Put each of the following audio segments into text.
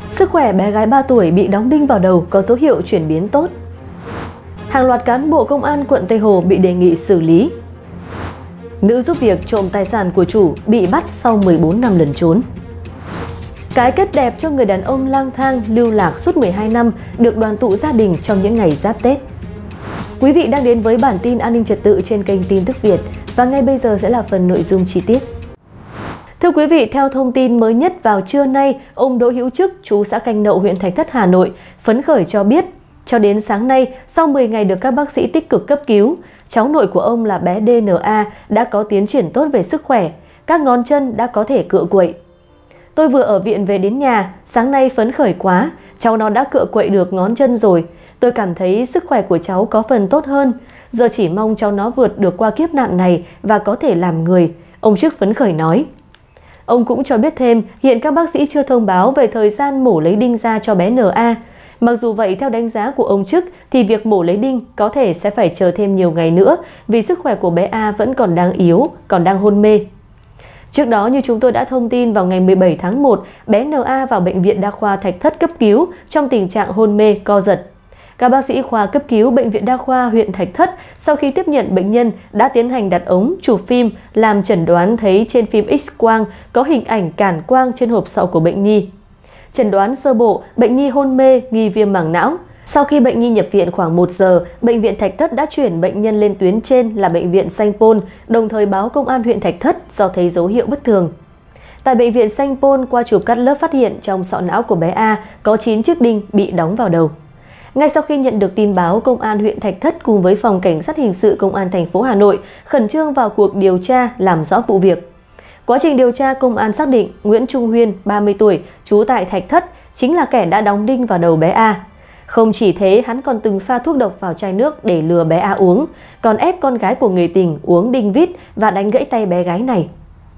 Sức khỏe bé gái 3 tuổi bị đóng đinh vào đầu có dấu hiệu chuyển biến tốt. Hàng loạt cán bộ công an quận Tây Hồ bị đề nghị xử lý. Nữ giúp việc trộm tài sản của chủ bị bắt sau 14 năm lẩn trốn. Cái kết đẹp cho người đàn ông lang thang lưu lạc suốt 12 năm được đoàn tụ gia đình trong những ngày giáp Tết. Quý vị đang đến với bản tin an ninh trật tự trên kênh Tin Tức Việt và ngay bây giờ sẽ là phần nội dung chi tiết. Thưa quý vị, theo thông tin mới nhất vào trưa nay, ông Đỗ Hữu Chức, chú xã Canh Nậu, huyện Thạch Thất, Hà Nội, phấn khởi cho biết, cho đến sáng nay, sau 10 ngày được các bác sĩ tích cực cấp cứu, cháu nội của ông là bé DNA đã có tiến triển tốt về sức khỏe, các ngón chân đã có thể cựa quậy. Tôi vừa ở viện về đến nhà, sáng nay phấn khởi quá, cháu nó đã cựa quậy được ngón chân rồi. Tôi cảm thấy sức khỏe của cháu có phần tốt hơn, giờ chỉ mong cháu nó vượt được qua kiếp nạn này và có thể làm người, ông Chức phấn khởi nói. Ông cũng cho biết thêm, hiện các bác sĩ chưa thông báo về thời gian mổ lấy đinh ra cho bé NA. Mặc dù vậy, theo đánh giá của ông Chức, thì việc mổ lấy đinh có thể sẽ phải chờ thêm nhiều ngày nữa vì sức khỏe của bé A vẫn còn đang yếu, còn đang hôn mê. Trước đó, như chúng tôi đã thông tin, vào ngày 17 tháng 1, bé NA vào Bệnh viện Đa khoa Thạch Thất cấp cứu trong tình trạng hôn mê, co giật. Các bác sĩ khoa cấp cứu Bệnh viện Đa khoa huyện Thạch Thất sau khi tiếp nhận bệnh nhân đã tiến hành đặt ống, chụp phim, làm chẩn đoán thấy trên phim X-quang có hình ảnh cản quang trên hộp sọ của bệnh nhi. Chẩn đoán sơ bộ, bệnh nhi hôn mê, nghi viêm màng não. Sau khi bệnh nhi nhập viện khoảng 1 giờ, Bệnh viện Thạch Thất đã chuyển bệnh nhân lên tuyến trên là Bệnh viện Sanh Pôn, đồng thời báo Công an huyện Thạch Thất do thấy dấu hiệu bất thường. Tại Bệnh viện Sanh Pôn, qua chụp cắt lớp phát hiện trong sọ não của bé A có 9 chiếc đinh bị đóng vào đầu. Ngay sau khi nhận được tin báo, Công an huyện Thạch Thất cùng với Phòng Cảnh sát Hình sự Công an thành phố Hà Nội khẩn trương vào cuộc điều tra làm rõ vụ việc. Quá trình điều tra, công an xác định Nguyễn Trung Huyên, 30 tuổi, trú tại Thạch Thất, chính là kẻ đã đóng đinh vào đầu bé A. Không chỉ thế, hắn còn từng pha thuốc độc vào chai nước để lừa bé A uống, còn ép con gái của người tình uống đinh vít và đánh gãy tay bé gái này.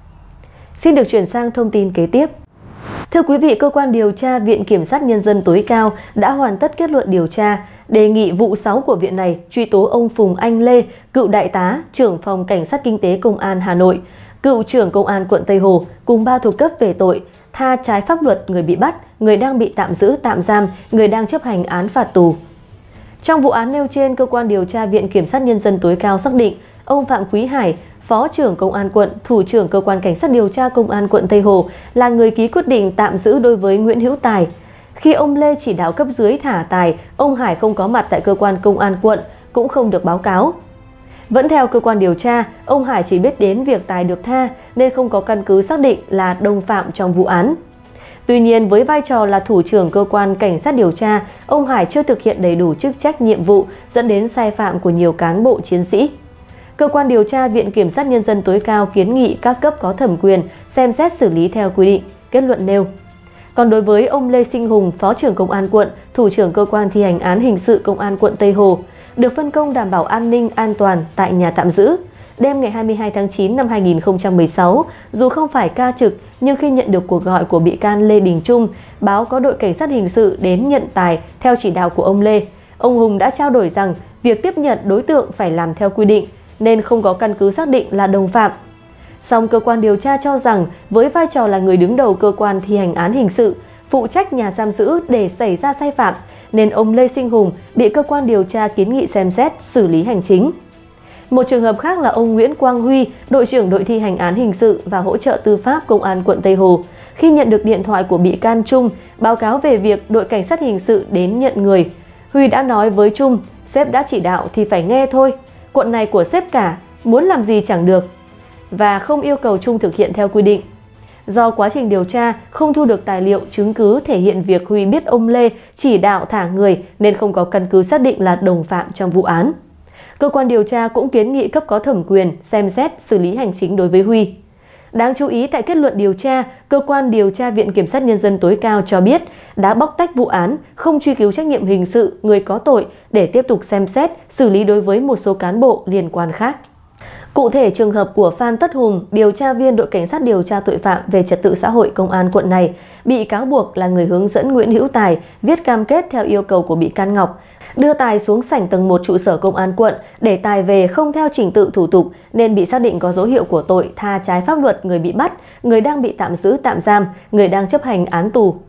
Xin được chuyển sang thông tin kế tiếp. Thưa quý vị, cơ quan điều tra Viện Kiểm sát Nhân dân tối cao đã hoàn tất kết luận điều tra, đề nghị vụ 6 của viện này truy tố ông Phùng Anh Lê, cựu đại tá, trưởng phòng Cảnh sát Kinh tế Công an Hà Nội, cựu trưởng Công an quận Tây Hồ cùng 3 thuộc cấp về tội tha trái pháp luật người bị bắt, người đang bị tạm giữ, tạm giam, người đang chấp hành án phạt tù. Trong vụ án nêu trên, cơ quan điều tra Viện Kiểm sát Nhân dân tối cao xác định ông Phạm Quý Hải, Phó trưởng Công an quận, Thủ trưởng Cơ quan Cảnh sát điều tra Công an quận Tây Hồ là người ký quyết định tạm giữ đối với Nguyễn Hữu Tài. Khi ông Lê chỉ đạo cấp dưới thả Tài, ông Hải không có mặt tại cơ quan công an quận, cũng không được báo cáo. Vẫn theo cơ quan điều tra, ông Hải chỉ biết đến việc Tài được tha nên không có căn cứ xác định là đồng phạm trong vụ án. Tuy nhiên, với vai trò là Thủ trưởng Cơ quan Cảnh sát điều tra, ông Hải chưa thực hiện đầy đủ chức trách nhiệm vụ dẫn đến sai phạm của nhiều cán bộ chiến sĩ. Cơ quan điều tra Viện Kiểm sát Nhân dân tối cao kiến nghị các cấp có thẩm quyền xem xét xử lý theo quy định, kết luận nêu. Còn đối với ông Lê Sinh Hùng, Phó trưởng Công an quận, Thủ trưởng Cơ quan thi hành án hình sự Công an quận Tây Hồ, được phân công đảm bảo an ninh an toàn tại nhà tạm giữ. Đêm ngày 22 tháng 9 năm 2016, dù không phải ca trực, nhưng khi nhận được cuộc gọi của bị can Lê Đình Trung, báo có đội cảnh sát hình sự đến nhận Tài theo chỉ đạo của ông Lê, ông Hùng đã trao đổi rằng việc tiếp nhận đối tượng phải làm theo quy định, nên không có căn cứ xác định là đồng phạm. Song cơ quan điều tra cho rằng với vai trò là người đứng đầu cơ quan thi hành án hình sự, phụ trách nhà giam giữ để xảy ra sai phạm, nên ông Lê Sinh Hùng bị cơ quan điều tra kiến nghị xem xét xử lý hành chính. Một trường hợp khác là ông Nguyễn Quang Huy, đội trưởng đội thi hành án hình sự và hỗ trợ tư pháp Công an quận Tây Hồ, khi nhận được điện thoại của bị can Trung báo cáo về việc đội cảnh sát hình sự đến nhận người. Huy đã nói với Trung, sếp đã chỉ đạo thì phải nghe thôi, quận này của sếp cả, muốn làm gì chẳng được, và không yêu cầu Trung thực hiện theo quy định. Do quá trình điều tra không thu được tài liệu chứng cứ thể hiện việc Huy biết ông Lê chỉ đạo thả người nên không có căn cứ xác định là đồng phạm trong vụ án. Cơ quan điều tra cũng kiến nghị cấp có thẩm quyền xem xét xử lý hành chính đối với Huy. Đáng chú ý, tại kết luận điều tra, cơ quan điều tra Viện Kiểm sát Nhân dân tối cao cho biết đã bóc tách vụ án, không truy cứu trách nhiệm hình sự người có tội để tiếp tục xem xét, xử lý đối với một số cán bộ liên quan khác. Cụ thể, trường hợp của Phan Tất Hùng, điều tra viên đội cảnh sát điều tra tội phạm về trật tự xã hội Công an quận này, bị cáo buộc là người hướng dẫn Nguyễn Hữu Tài viết cam kết theo yêu cầu của bị can Ngọc, đưa Tài xuống sảnh tầng 1 trụ sở Công an quận để Tài về không theo trình tự thủ tục nên bị xác định có dấu hiệu của tội tha trái pháp luật người bị bắt, người đang bị tạm giữ tạm giam, người đang chấp hành án tù.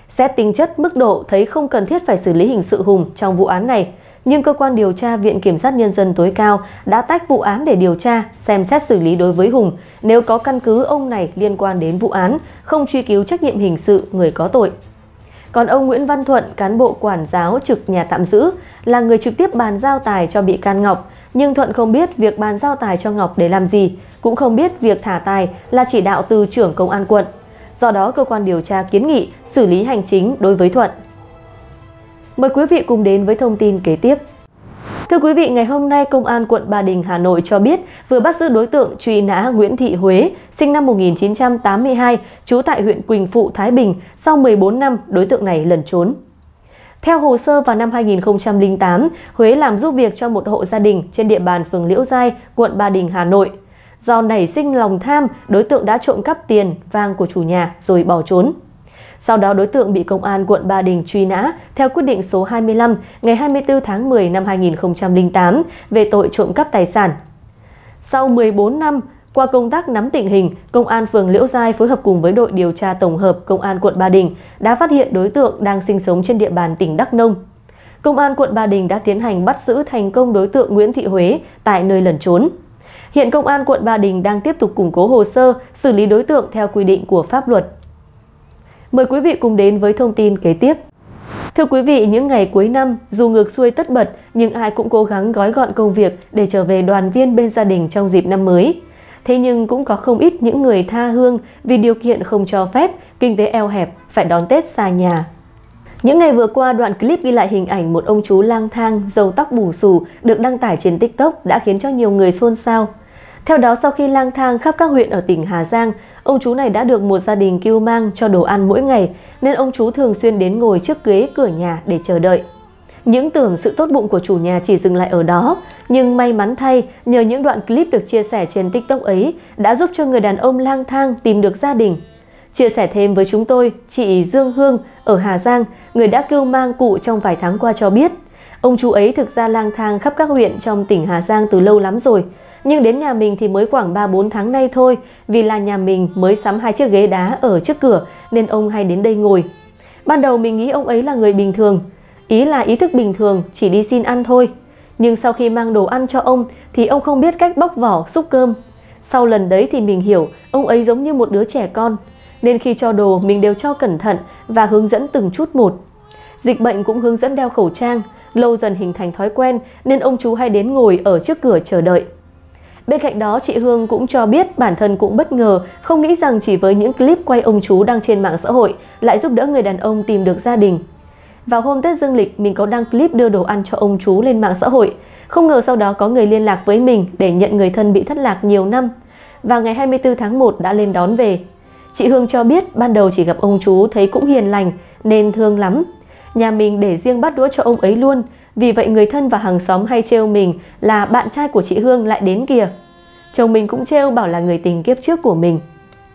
Xét tính chất mức độ thấy không cần thiết phải xử lý hình sự Hùng trong vụ án này, nhưng cơ quan điều tra Viện Kiểm sát Nhân dân tối cao đã tách vụ án để điều tra, xem xét xử lý đối với Hùng nếu có căn cứ ông này liên quan đến vụ án, không truy cứu trách nhiệm hình sự người có tội. Còn ông Nguyễn Văn Thuận, cán bộ quản giáo trực nhà tạm giữ, là người trực tiếp bàn giao tài cho bị can Ngọc, nhưng Thuận không biết việc bàn giao tài cho Ngọc để làm gì, cũng không biết việc thả tài là chỉ đạo từ trưởng công an quận. Do đó, cơ quan điều tra kiến nghị xử lý hành chính đối với Thuận. Mời quý vị cùng đến với thông tin kế tiếp. Thưa quý vị, ngày hôm nay, Công an quận Ba Đình, Hà Nội cho biết vừa bắt giữ đối tượng truy nã Nguyễn Thị Huế, sinh năm 1982, trú tại huyện Quỳnh Phụ, Thái Bình. Sau 14 năm, đối tượng này lẩn trốn. Theo hồ sơ, vào năm 2008, Huế làm giúp việc cho một hộ gia đình trên địa bàn phường Liễu Giai, quận Ba Đình, Hà Nội. Do nảy sinh lòng tham, đối tượng đã trộm cắp tiền, vàng của chủ nhà rồi bỏ trốn. Sau đó, đối tượng bị Công an quận Ba Đình truy nã theo quyết định số 25 ngày 24 tháng 10 năm 2008 về tội trộm cắp tài sản. Sau 14 năm, qua công tác nắm tình hình, Công an phường Liễu Giai phối hợp cùng với đội điều tra tổng hợp Công an quận Ba Đình đã phát hiện đối tượng đang sinh sống trên địa bàn tỉnh Đắk Nông. Công an quận Ba Đình đã tiến hành bắt giữ thành công đối tượng Nguyễn Thị Huế tại nơi lẩn trốn. Hiện Công an quận Ba Đình đang tiếp tục củng cố hồ sơ, xử lý đối tượng theo quy định của pháp luật. Mời quý vị cùng đến với thông tin kế tiếp. Thưa quý vị, những ngày cuối năm, dù ngược xuôi tất bật, nhưng ai cũng cố gắng gói gọn công việc để trở về đoàn viên bên gia đình trong dịp năm mới. Thế nhưng cũng có không ít những người tha hương vì điều kiện không cho phép, kinh tế eo hẹp, phải đón Tết xa nhà. Những ngày vừa qua, đoạn clip ghi lại hình ảnh một ông chú lang thang, râu tóc bù xù được đăng tải trên TikTok đã khiến cho nhiều người xôn xao. Theo đó, sau khi lang thang khắp các huyện ở tỉnh Hà Giang, ông chú này đã được một gia đình cưu mang cho đồ ăn mỗi ngày, nên ông chú thường xuyên đến ngồi trước ghế cửa nhà để chờ đợi. Những tưởng sự tốt bụng của chủ nhà chỉ dừng lại ở đó, nhưng may mắn thay, nhờ những đoạn clip được chia sẻ trên TikTok ấy đã giúp cho người đàn ông lang thang tìm được gia đình. Chia sẻ thêm với chúng tôi, chị Dương Hương ở Hà Giang, người đã cưu mang cụ trong vài tháng qua cho biết, ông chú ấy thực ra lang thang khắp các huyện trong tỉnh Hà Giang từ lâu lắm rồi. Nhưng đến nhà mình thì mới khoảng 3-4 tháng nay thôi, vì là nhà mình mới sắm 2 chiếc ghế đá ở trước cửa nên ông hay đến đây ngồi. Ban đầu mình nghĩ ông ấy là người bình thường, ý là ý thức bình thường, chỉ đi xin ăn thôi. Nhưng sau khi mang đồ ăn cho ông thì ông không biết cách bóc vỏ xúc cơm. Sau lần đấy thì mình hiểu ông ấy giống như một đứa trẻ con, nên khi cho đồ mình đều cho cẩn thận và hướng dẫn từng chút một. Dịch bệnh cũng hướng dẫn đeo khẩu trang, lâu dần hình thành thói quen nên ông chú hay đến ngồi ở trước cửa chờ đợi. Bên cạnh đó, chị Hương cũng cho biết bản thân cũng bất ngờ, không nghĩ rằng chỉ với những clip quay ông chú đăng trên mạng xã hội lại giúp đỡ người đàn ông tìm được gia đình. Vào hôm Tết Dương lịch, mình có đăng clip đưa đồ ăn cho ông chú lên mạng xã hội. Không ngờ sau đó có người liên lạc với mình để nhận người thân bị thất lạc nhiều năm. Vào ngày 24 tháng 1 đã lên đón về. Chị Hương cho biết ban đầu chỉ gặp ông chú thấy cũng hiền lành nên thương lắm. Nhà mình để riêng bát đũa cho ông ấy luôn. Vì vậy người thân và hàng xóm hay trêu mình là bạn trai của chị Hương lại đến kìa. Chồng mình cũng trêu bảo là người tình kiếp trước của mình.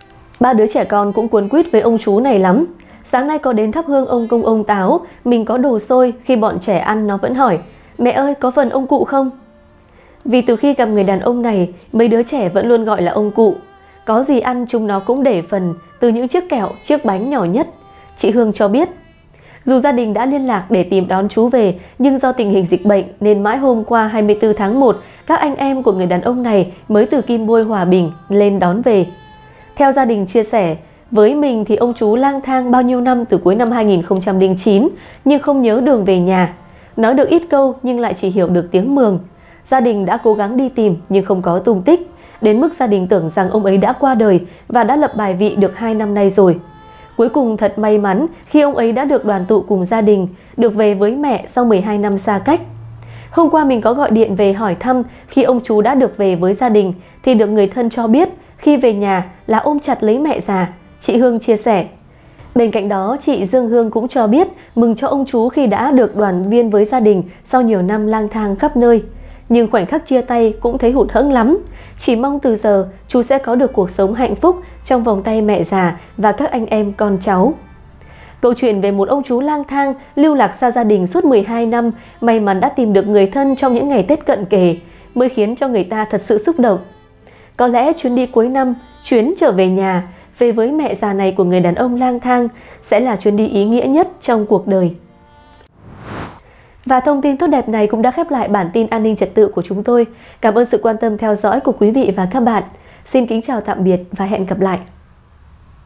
3 đứa trẻ con cũng cuốn quýt với ông chú này lắm. Sáng nay có đến thắp hương ông Công ông Táo, mình có đồ xôi, khi bọn trẻ ăn nó vẫn hỏi: mẹ ơi, có phần ông cụ không? Vì từ khi gặp người đàn ông này, mấy đứa trẻ vẫn luôn gọi là ông cụ. Có gì ăn chúng nó cũng để phần, từ những chiếc kẹo, chiếc bánh nhỏ nhất. Chị Hương cho biết, dù gia đình đã liên lạc để tìm đón chú về, nhưng do tình hình dịch bệnh nên mãi hôm qua 24 tháng 1, các anh em của người đàn ông này mới từ Kim Bôi, Hòa Bình lên đón về. Theo gia đình chia sẻ, với mình thì ông chú lang thang bao nhiêu năm từ cuối năm 2009 nhưng không nhớ đường về nhà. Nói được ít câu nhưng lại chỉ hiểu được tiếng Mường. Gia đình đã cố gắng đi tìm nhưng không có tung tích, đến mức gia đình tưởng rằng ông ấy đã qua đời và đã lập bài vị được 2 năm nay rồi. Cuối cùng thật may mắn khi ông ấy đã được đoàn tụ cùng gia đình, được về với mẹ sau 12 năm xa cách. Hôm qua mình có gọi điện về hỏi thăm khi ông chú đã được về với gia đình thì được người thân cho biết khi về nhà là ôm chặt lấy mẹ già, chị Hương chia sẻ. Bên cạnh đó, chị Dương Hương cũng cho biết mừng cho ông chú khi đã được đoàn viên với gia đình sau nhiều năm lang thang khắp nơi. Nhưng khoảnh khắc chia tay cũng thấy hụt hẫng lắm. Chỉ mong từ giờ chú sẽ có được cuộc sống hạnh phúc trong vòng tay mẹ già và các anh em con cháu. Câu chuyện về một ông chú lang thang lưu lạc xa gia đình suốt 12 năm, may mắn đã tìm được người thân trong những ngày Tết cận kề, mới khiến cho người ta thật sự xúc động. Có lẽ chuyến đi cuối năm, chuyến trở về nhà, về với mẹ già này của người đàn ông lang thang sẽ là chuyến đi ý nghĩa nhất trong cuộc đời. Và thông tin tốt đẹp này cũng đã khép lại bản tin an ninh trật tự của chúng tôi. Cảm ơn sự quan tâm theo dõi của quý vị và các bạn. Xin kính chào tạm biệt và hẹn gặp lại.